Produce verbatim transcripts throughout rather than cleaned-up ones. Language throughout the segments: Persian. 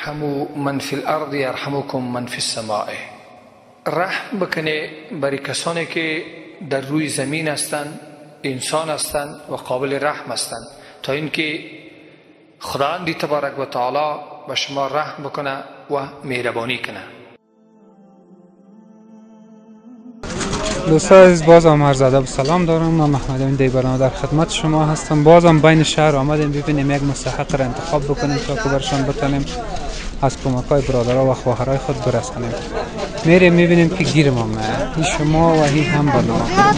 ارحموا من فی الارض یرحمکم من فی السماء. رحم بکنه برای کسانی که در روی زمین هستند، انسان هستند و قابل رحم هستند، تا اینکه خداوند تبارک و تعالی به شما رحم بکنه و مهربانی کنه. دوستان عزیز، باز هم عرض ادب و سلام دارم. من محمد امین دیبران در خدمت شما هستم. باز هم بین شهر آمدیم ببینیم یک مستحق را انتخاب بکنیم تا که برشان بتانیم از کمک های برادرها و خواهرای خود برسانیم. میریم میبینیم که گیرم هم این شما و هی هم بالا.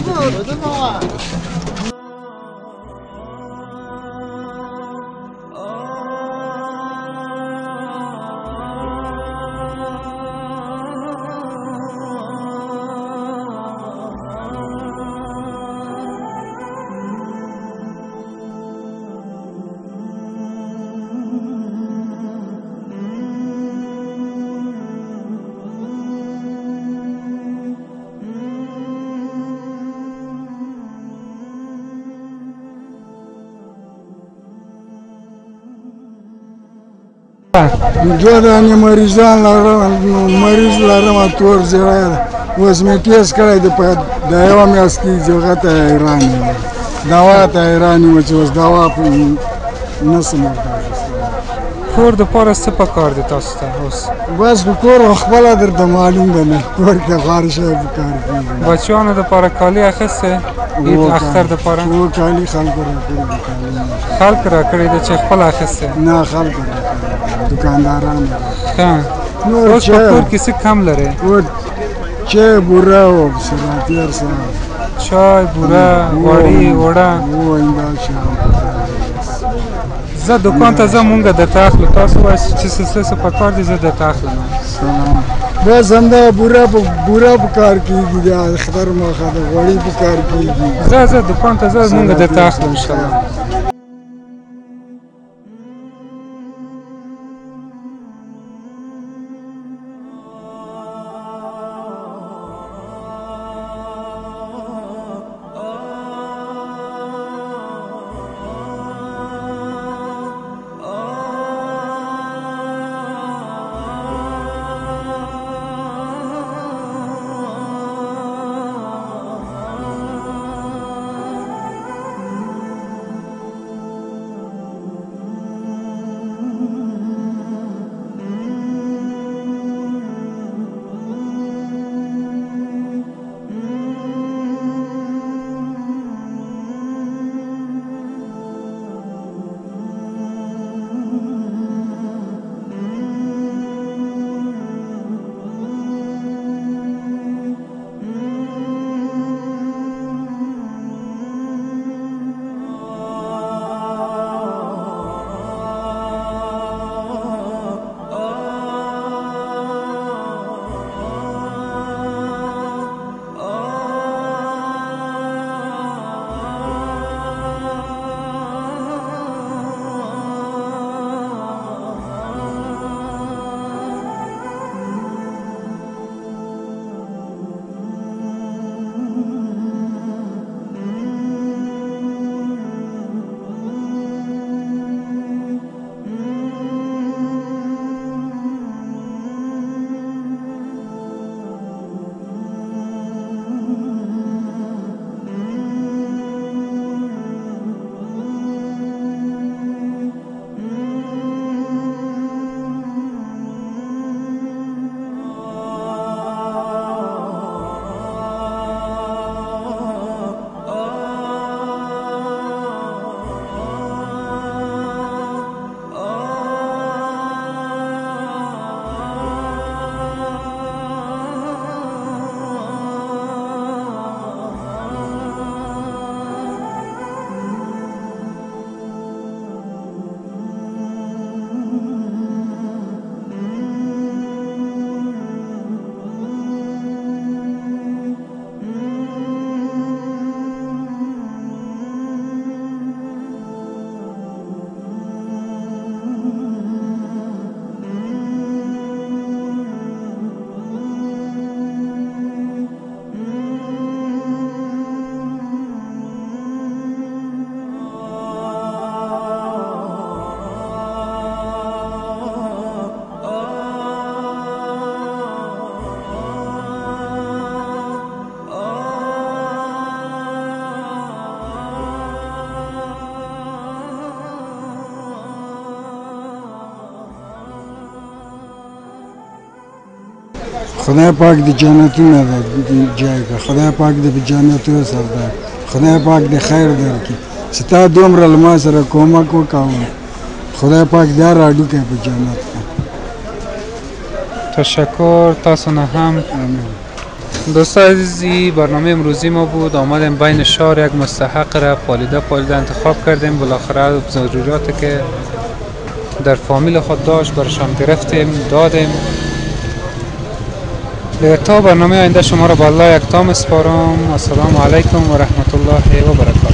دو دانې مریضان لرم، مریض لرم اتور زیړی اوس مې ټیسټ کړی دی، په د یوه میاشت کې هغه ته حیران یم، دوا ته حیران یم چې اوس دوا نشم ورته کور دپاره څه پکار دی تاسو ته اوس؟ بس په کور خپله درته معلوم ده نه، کور کې غار شی پکار کېږي. بچیانو دپاره کالي اخیستې؟ عید اختر دپاره هو کالي خلکو راکړي دي. خلک راکړي دي چې خپله اخیستې؟ نه، خلکو راکړي، دکانداران. ښه، اوس په کور کې څه کم لرې؟ چای، بوره او سراتیر سره چای، بوره، غوړي، اوړه. هو همدا شیان. زه دکان ته ځم، مونږ درته اخلو. تاسو وایئ چې څه څه پکار دي، زه درته اخلم. سلام. بس همدا بوره بوره په کار کېږي، د اختر مخه د غوړي په کار کېږي. زه زه دکان ته ځم، مونږ درته اخلو انشاءالله. خدای پاک دی جنتونه دی جای که خدای پاک دی به جنتو سردار خدای پاک دی خیر درکی ستا دومره له ما سره کومک وکړو خدای پاک دا راډو کې په جنت تشکر تاسو نه هم. دوستان عزیزی برنامه امروزی ما بود، آمدیم بین شهر یک مستحق را پالیده پالیده انتخاب کردیم. بالاخره ضروریاتی که در فامیل خود داشت برشان گرفتیم دادیم. تا برنامه آینده شما را به الله یکتا میسپارم. السلام علیکم و رحمت الله و برکاته.